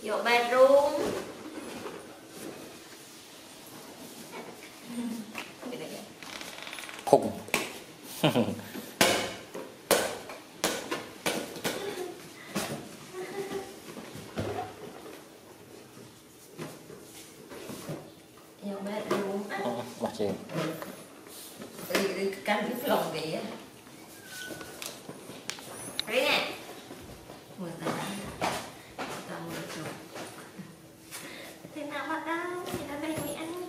Your bedroom. Khùng. Your bedroom. Mặt gì? Đi cắn cái lòng gì á. Đấy nè. Mười ta mười chục. Thế nào bắt đâu? Thì ra đây mới ăn.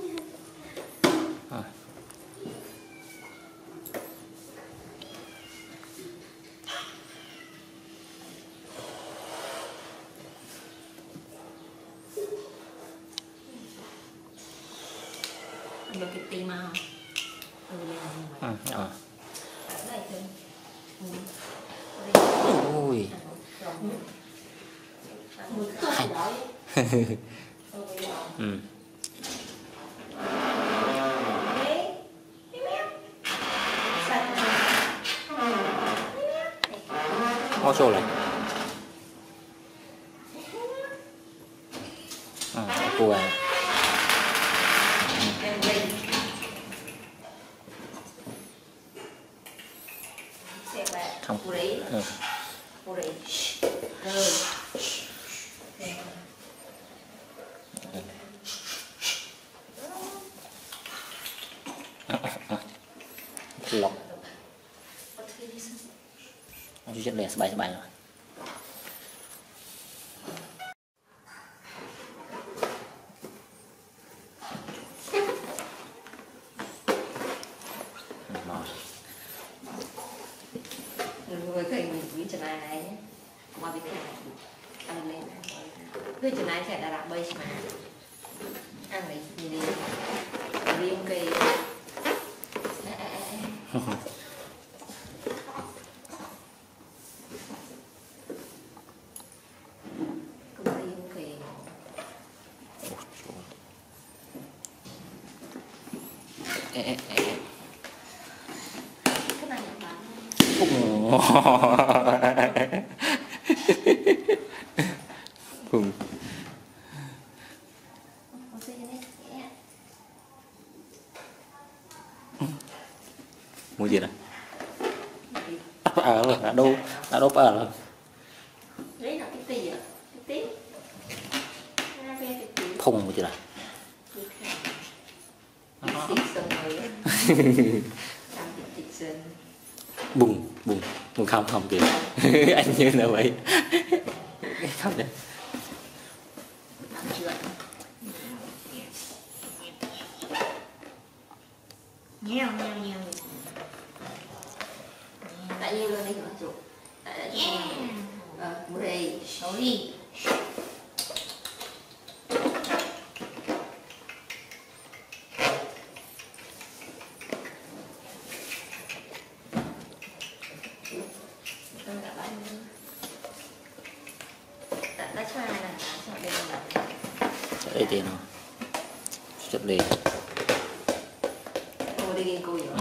Được cái tim không? Đây thôi. Ui. Ô xô lại. Cô à. Không. Lọc. Chú chất đẹp sbài rồi. Người khởi mình với chân này này mà bị thả ăn lên với chân này sẽ là bơi mà ăn này nhìn đi riêng cây Hùng. Mua gì này? Ở rồi, đã đốt ở rồi. Lấy nào cái tì à? Cái tí. Thùng mua gì này? Bùng không kìa. Anh như nào vậy? Không đấy. Nheo. Tại nhiên luôn đi hả chuột? Tại mua đi. Sorry. Đã cho ai là cho đây là đây tiền nào? Chụp đi. Cô đi game cô rồi.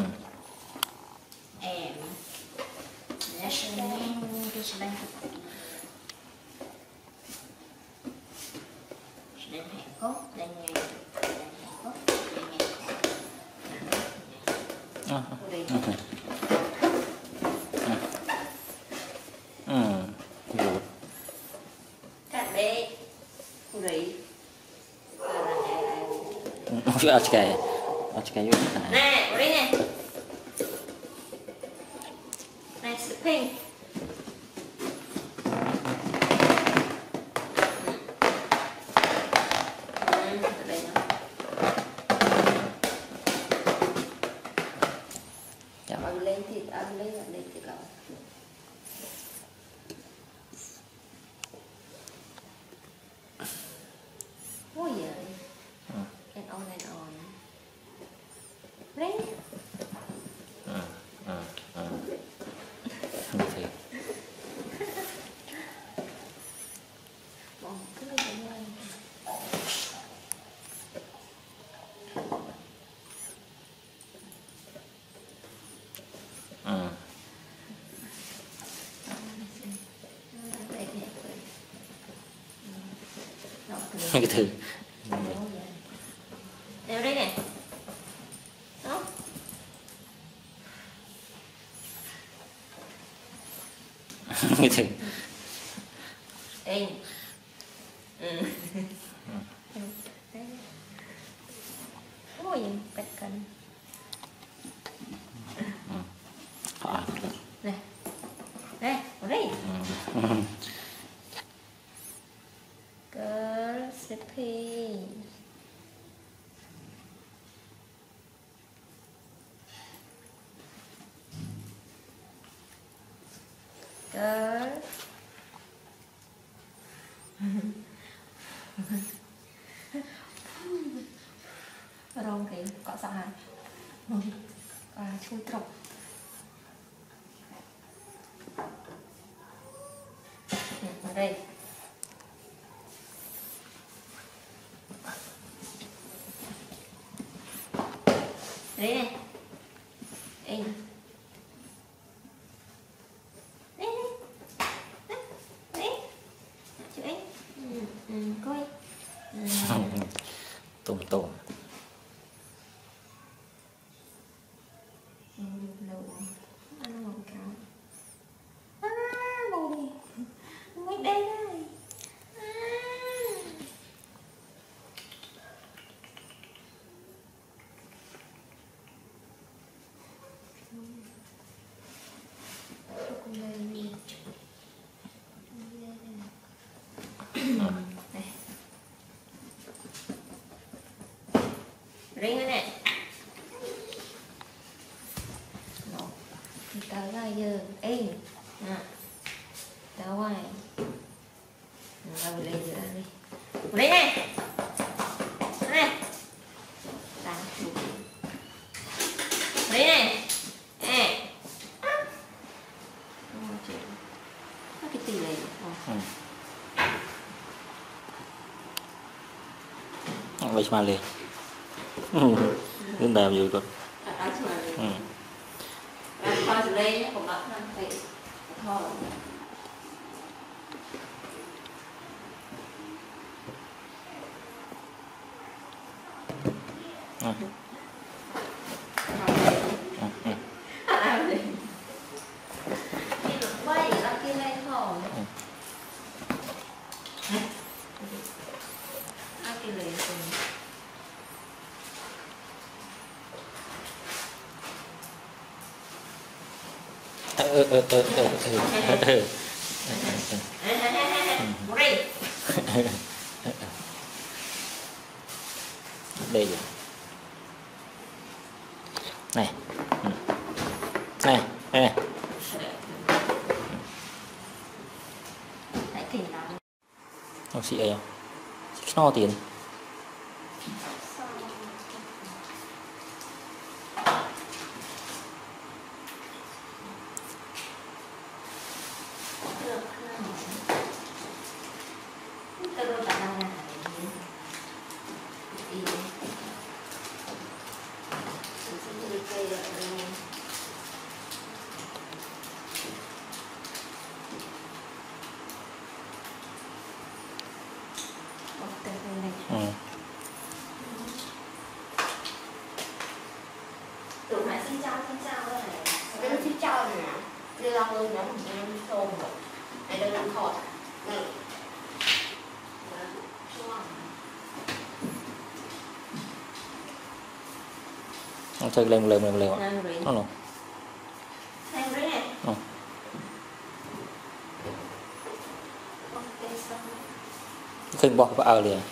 Em national cái slang đến Hàn Quốc đến ngày Hàn Quốc đến ngày Cô đi. Lột. Cắt đi. Cô đi. Ở cái vô này. Nè, cô đi nè. Này, pink. Lên thì ăn lên thì cậu ôi giời and on lên cái thứ Đeo đây nè. Đó. cái thứ Ê. Ừ. Ôi, bạch cần. Nè. Nè, ở đây. Girl Sippy. Girl. Rong cái cọ sợ hả? Chui trục. Ở đây. Đấy này. Ê. Đấy. Đấy. Chữ anh. Coi. tôm tôm Lâu. Ăn một cái. Bồ. Mới đây đây. Ring nè. Nó thì tới là giờ ê nè tao ngoài tao lên giờ đi đây nè nè tao đây nè nè cái tỷ lệ vậy mà liền đến đàm vừa con coi từ đây nhé, còn bắt nó phải thôi. Bay ra kia lên thôi. Kia lên rồi. Đây rồi này này này ông chị ấy no tiền Tụi mày xin chào đây này. Nó xin chào này nè. Đưa ra luôn nó xôm rồi. Này đưa làm khọt. Này. ông chơi lên nó nó Xem đấy nè. khinh bỏ vào liền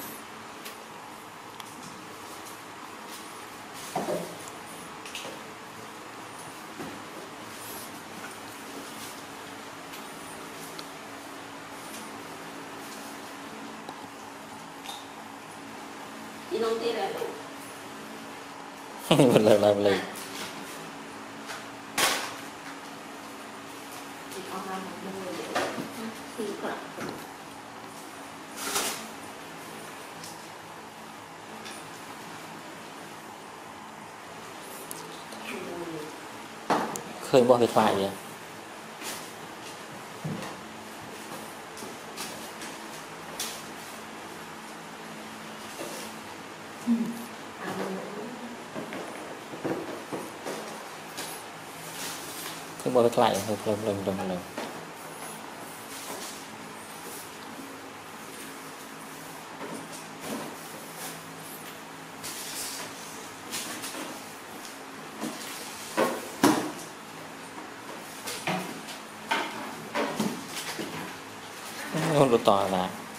Chị nông tiên rồi. một lần làm lên Chị con làm một người để khi còn khơi bỏ về phải liền Cứ bôi lại hơi lần. Nó to là